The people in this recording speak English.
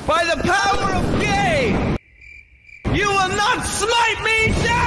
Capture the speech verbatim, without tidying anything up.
By the power of gay, you will not smite me down!